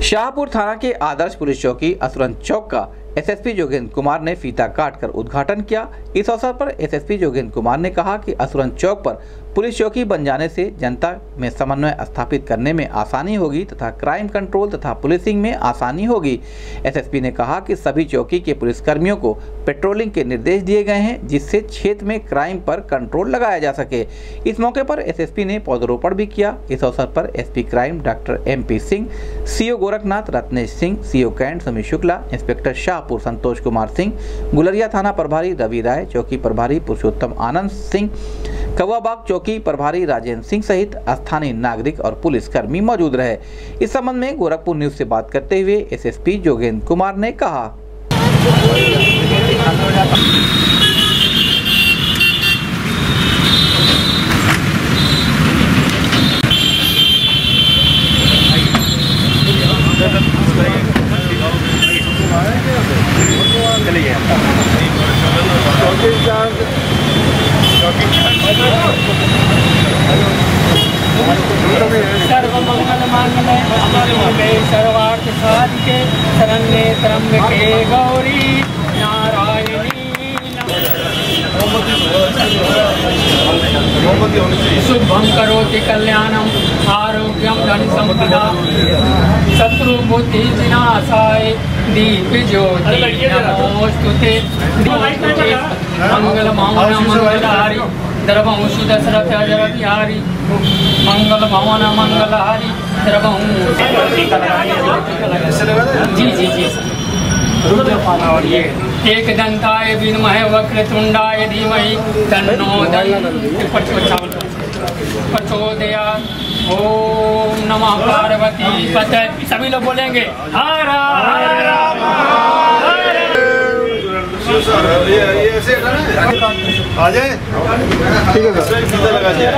शाहपुर थाना के आदर्श पुलिस चौकी असुरन चौक का एसएसपी जोगेंद्र कुमार ने फीता काटकर उद्घाटन किया। इस अवसर पर एसएसपी जोगेंद्र कुमार ने कहा कि असुरन चौक पर पुलिस चौकी बन जाने से जनता में समन्वय स्थापित करने में आसानी होगी तथा क्राइम कंट्रोल तथा पुलिसिंग में आसानी होगी। एसएसपी ने कहा कि सभी चौकी के पुलिसकर्मियों को पेट्रोलिंग के निर्देश दिए गए हैं जिससे क्षेत्र में क्राइम पर कंट्रोल लगाया जा सके। इस मौके पर एसएसपी ने पौधरोपण भी किया। इस अवसर पर SP crime doctor MP Singh, CO Gorakhnath Ratnesh Singh, CO Cantt Sameer Shukla, inspector Shahpur Santosh Kumar Singh, Gulariya थाना प्रभारी रवि राय, चौकी प्रभारी पुरुषोत्तम आनंद सिंह, कौवाबाग चौकी प्रभारी राजेंद्र सिंह सहित स्थानीय नागरिक और पुलिसकर्मी मौजूद रहे। इस संबंध में गोरखपुर न्यूज से बात करते हुए एसएसपी जोगेंद्र कुमार ने कहा, सर्वमंगल मांगल्ये सर्वार्थ साधिके शरण्ये त्र्यंबके गौरी नारायणी शुभं करोति कल्याणं आरोग्यं धन संपदा शत्रु बुद्धि विनाशाय दीप ज्योति नमोस्तुते मंगल भवन मंगलहारी द्रवंशु दशरथ अजर बिहारी मंगल भवन मंगलहारी जी और ये एक दंताय विद्महे वक्रतुंडाय धीमहि तन्नो प्रचोदयात्। ओम नमः पार्वती पतये। सभी लोग बोलेंगे हर हर आ जाए। ठीक है सर, सीधा लगा दिया।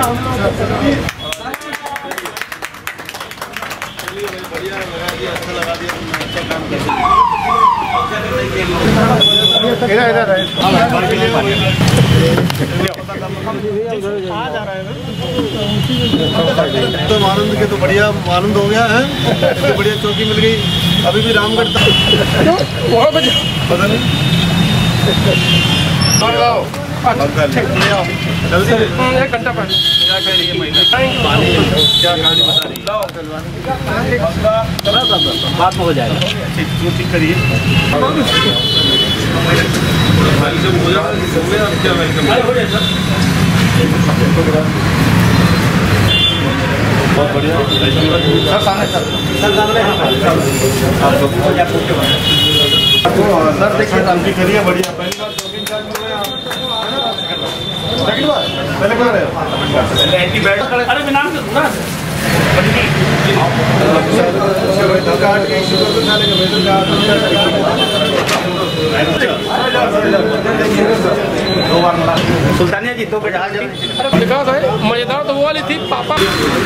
बढ़िया लगा दिया, अच्छा लगा दिया, अच्छा काम किया। इधर तो आनंद के तो बढ़िया आनंद हो गया है। तो बढ़िया चौकी मिल गई। अभी भी रामगढ़ पता नहीं जल्दी 1 घंटा पहले क्या कह रही है महिला, क्या कहानी बता रही है, बात हो जाएगा। ठीक करिए। बहुत बढ़िया सर, सामने सर देखिए शांति करिए। बढ़िया पहली बार शॉपिंग चार्ज मिल रहा है। पहले कहाँ रहे? अरे नाम सुल्तानिया जी तो मजेदार तो वो वाली थी पापा।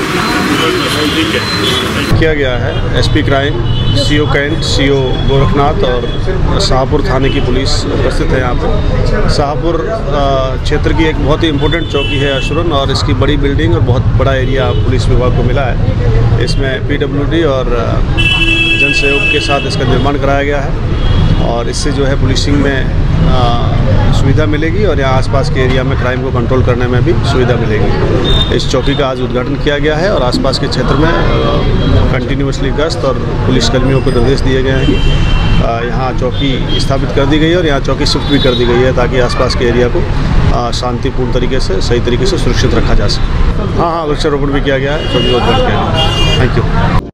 किया गया है। SP crime, CO Cantt, CO Gorakhnath और शाहपुर थाने की पुलिस उपस्थित है यहाँ पर। शाहपुर क्षेत्र की एक बहुत ही इम्पोर्टेंट चौकी है असुरन, और इसकी बड़ी बिल्डिंग और बहुत बड़ा एरिया पुलिस विभाग को मिला है। इसमें PWD और जन सहयोग के साथ इसका निर्माण कराया गया है, और इससे जो है पुलिसिंग में सुविधा मिलेगी और यहाँ आसपास के एरिया में क्राइम को कंट्रोल करने में भी सुविधा मिलेगी। इस चौकी का आज उद्घाटन किया गया है और आसपास के क्षेत्र में कंटिन्यूसली गश्त और पुलिसकर्मियों को निर्देश दिए गए हैं कि यहाँ चौकी स्थापित कर दी गई है और यहाँ चौकी शिफ्ट भी कर दी गई है ताकि आसपास के एरिया को शांतिपूर्ण तरीके से, सही तरीके से सुरक्षित रखा जा सके। हाँ, वृक्षारोपण भी किया गया है, चौकी का उद्घाटन किया गया है। Thank you.